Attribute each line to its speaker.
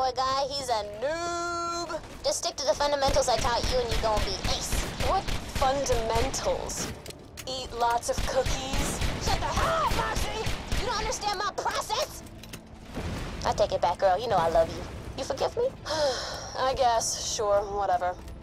Speaker 1: power guy, he's a noob. Just stick to the fundamentals I taught you and you're gonna be ace.
Speaker 2: What fundamentals? Eat lots of cookies?
Speaker 1: Shut the hell up, Moxie! You don't understand my process? I take it back, girl. You know I love you. You forgive me?
Speaker 2: I guess. Sure, whatever.